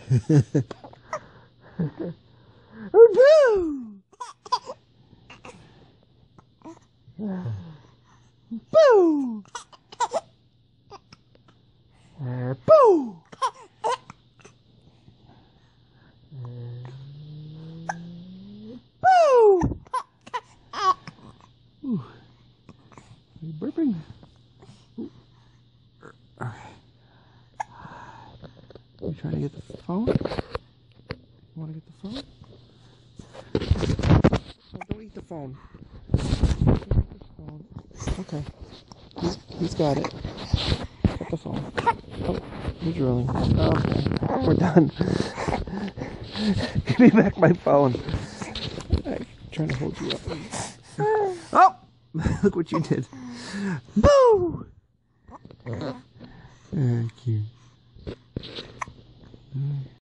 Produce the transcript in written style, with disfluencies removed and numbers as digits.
Boo! Boo! Boo! Boo! Ooh. Are you burping? You trying to get the phone? You want to get the phone? Oh, don't eat the phone. Okay. He's got it. Get the phone. Oh, you're drooling. Okay. We're done. Give me back my phone. I'm trying to hold you up. Oh! Look what you did. Boo! Thank you.